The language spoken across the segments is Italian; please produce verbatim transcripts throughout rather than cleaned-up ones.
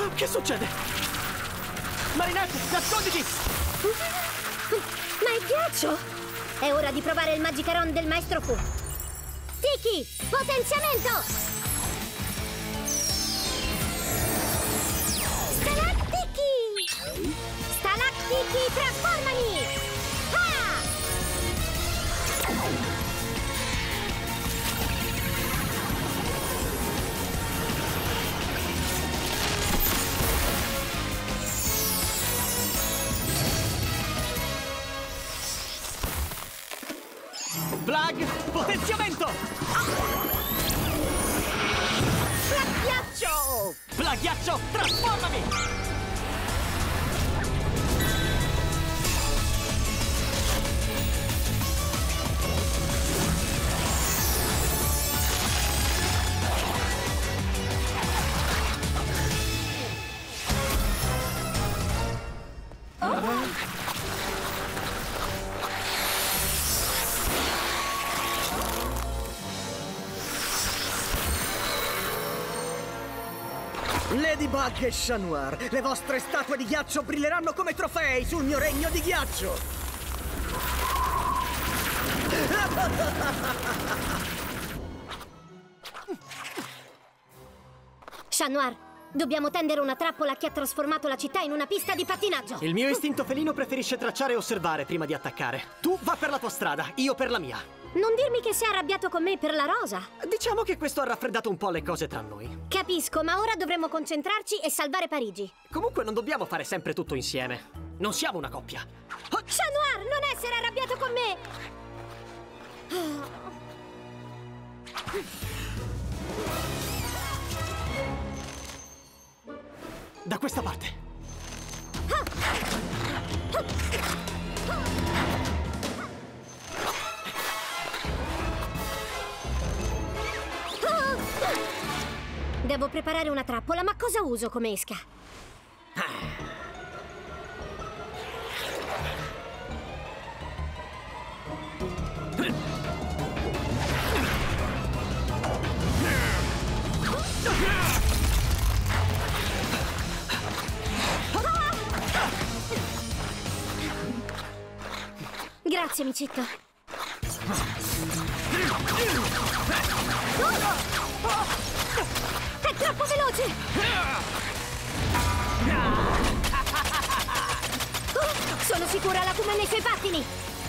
Che succede? Marinette, nasconditi! Ma è ghiaccio! È ora di provare il Magicaron del Maestro Fu. Tiki, potenziamento! Stalactiki! Stalactiki, trasformami! Ah! Blag, potenziamento! Blaghiaccio! Blaghiaccio, trasformami! Ladybug e Chat Noir, le vostre statue di ghiaccio brilleranno come trofei sul mio regno di ghiaccio! Chat Noir, dobbiamo tendere una trappola che ha trasformato la città in una pista di pattinaggio. Il mio istinto felino preferisce tracciare e osservare prima di attaccare. Tu va per la tua strada, io per la mia. Non dirmi che sei arrabbiato con me per la rosa. Diciamo che questo ha raffreddato un po' le cose tra noi. Capisco, ma ora dovremmo concentrarci e salvare Parigi. Comunque non dobbiamo fare sempre tutto insieme. Non siamo una coppia. Oh, Chat Noir, non essere arrabbiato con me! Da questa parte. Devo preparare una trappola, ma cosa uso come esca? Grazie, amicetto. È troppo veloce! Oh, sono sicura la Kuma nei suoi pattini!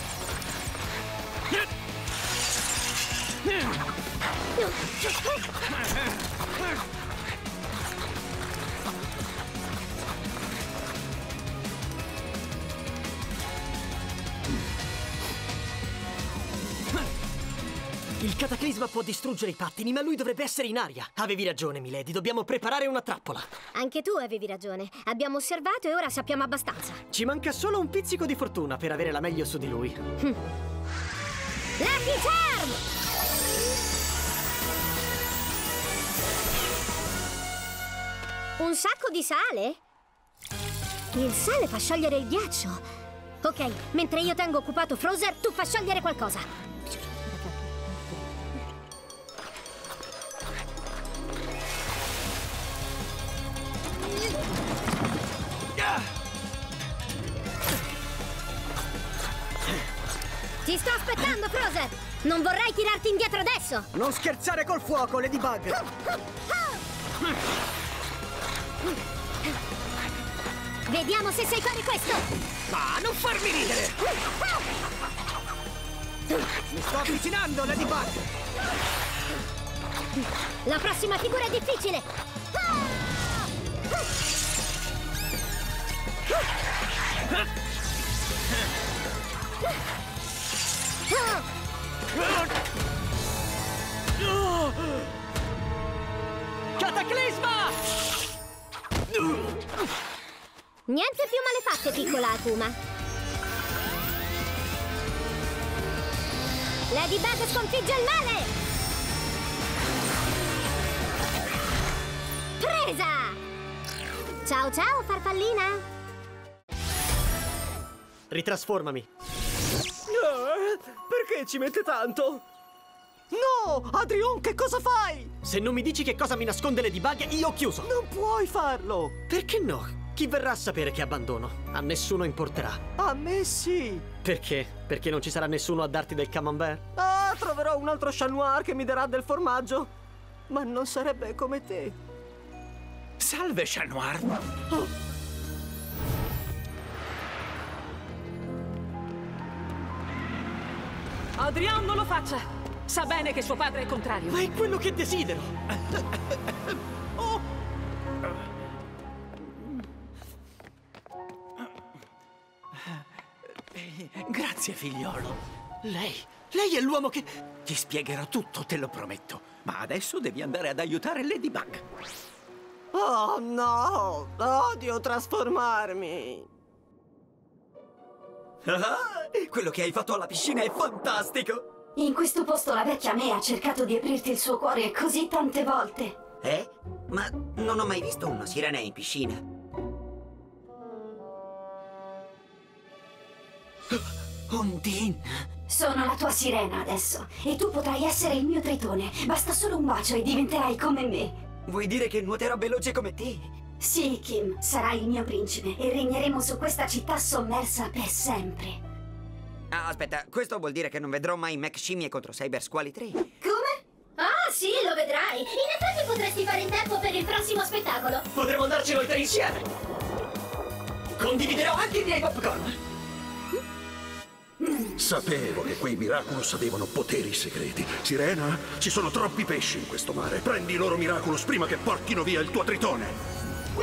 Il cataclisma può distruggere i pattini, ma lui dovrebbe essere in aria. Avevi ragione, milady, dobbiamo preparare una trappola. Anche tu avevi ragione. Abbiamo osservato e ora sappiamo abbastanza. Ci manca solo un pizzico di fortuna per avere la meglio su di lui. Lucky Charm! Un sacco di sale? Il sale fa sciogliere il ghiaccio. Ok, mentre io tengo occupato Frozer, tu fa sciogliere qualcosa. Ti sto aspettando, Frozer! Non vorrei tirarti indietro adesso! Non scherzare col fuoco, Ladybug! Vediamo se sai fare questo! Ma non farmi ridere! Mi sto avvicinando, Ladybug! La prossima figura è difficile! Cataclisma! Niente più malefatte, piccola Akuma. Ladybug sconfigge il male! Presa! Ciao ciao, farfallina! Ritrasformami. Perché ci mette tanto? No! Adrian, che cosa fai? Se non mi dici che cosa mi nasconde Ladybug, io ho chiuso! Non puoi farlo! Perché no? Chi verrà a sapere che abbandono? A nessuno importerà. A me sì! Perché? Perché non ci sarà nessuno a darti del camembert? Ah, troverò un altro chat noir che mi darà del formaggio. Ma non sarebbe come te. Salve, chat noir. Oh. Adrian, non lo faccia! Sa bene che suo padre è contrario. Ma è quello che desidero! Oh. Grazie, figliolo. Lei? Lei è l'uomo che... Ti spiegherò tutto, te lo prometto. Ma adesso devi andare ad aiutare Ladybug. Oh no! Odio trasformarmi! Ah, quello che hai fatto alla piscina è fantastico! In questo posto la vecchia me ha cercato di aprirti il suo cuore così tante volte. Eh? Ma non ho mai visto una sirena in piscina. Undine! Sono la tua sirena adesso e tu potrai essere il mio tritone. Basta solo un bacio e diventerai come me. Vuoi dire che nuoterò veloce come te? Sì, Kim, sarai il mio principe e regneremo su questa città sommersa per sempre. Ah, aspetta, questo vuol dire che non vedrò mai Mac Scimmie contro Cyber Squali tre? Come? Ah, sì, lo vedrai. In effetti potresti fare in tempo per il prossimo spettacolo. Potremmo andarci noi tre insieme! Condividerò anche i miei popcorn! Sapevo che quei Miraculous avevano poteri segreti. Sirena, ci sono troppi pesci in questo mare. Prendi i loro Miraculous prima che portino via il tuo tritone.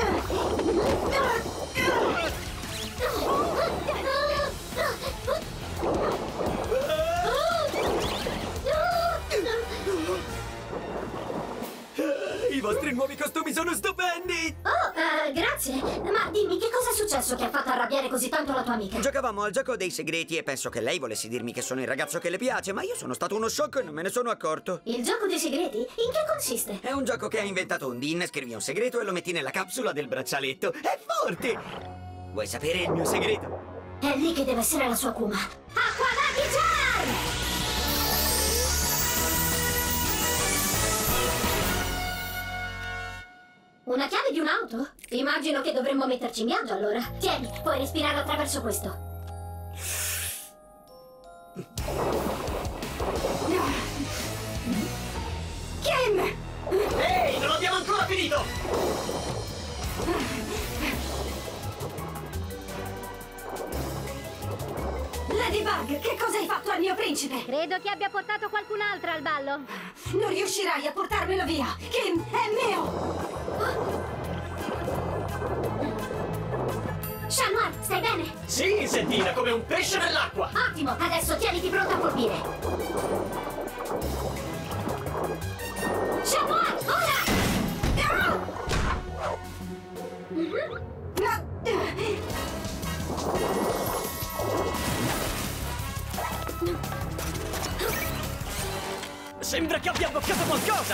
I vostri nuovi costumi sono stupendi! Oh, eh, grazie. Ma dimmi, che cosa è successo che ha fatto arrabbiare così tanto la tua amica? Giocavamo al gioco dei segreti e penso che lei volesse dirmi che sono il ragazzo che le piace, ma io sono stato uno sciocco e non me ne sono accorto. Il gioco dei segreti? In che consiste? È un gioco che ha inventato Undine, scrivi un segreto e lo metti nella capsula del braccialetto. È forte! Vuoi sapere il mio segreto? È lì che deve essere la sua Kuma. Acqua Lucky Charm! Una chiave di un'auto? Immagino che dovremmo metterci in viaggio allora. Tieni, puoi respirare attraverso questo. Kim! Ehi, non abbiamo ancora finito! Ladybug, che cosa hai fatto al mio principe? Credo che abbia portato qualcun'altra al ballo. Non riuscirai a portarmelo via! Kim, è mio! Chat Noir, stai bene? Sì, Sentina, come un pesce nell'acqua! Ottimo, adesso tieniti pronta a colpire. Chat Noir, ora! Sembra che abbia bloccato qualcosa!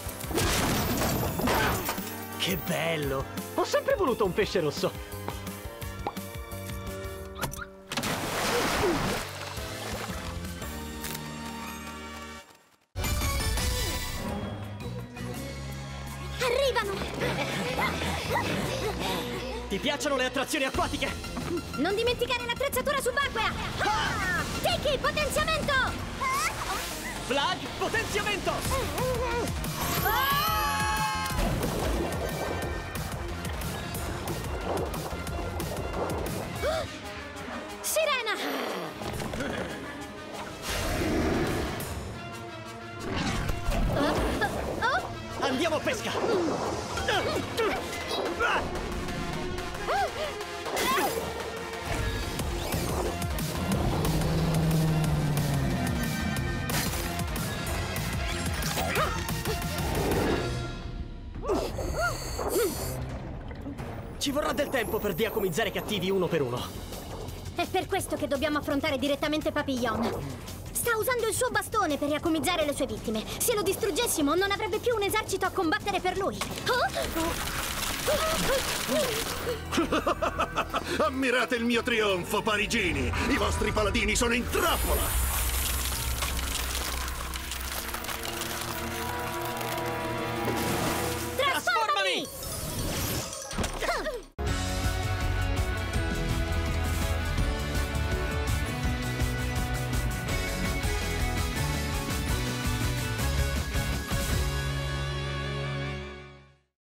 Che bello! Ho sempre voluto un pesce rosso! Arrivano! Ti piacciono le attrazioni acquatiche? Non dimenticare l'attrezzatura subacquea! Ah! Tiki, potenziamento! Flag, potenziamento! Sirena! Oh, oh. Andiamo a pesca! Ci vorrà del tempo per diacomizzare i cattivi uno per uno. È per questo che dobbiamo affrontare direttamente Papillon. Sta usando il suo bastone per riaccomizzare le sue vittime. Se lo distruggessimo non avrebbe più un esercito a combattere per lui. Ammirate il mio trionfo, parigini! I vostri paladini sono in trappola!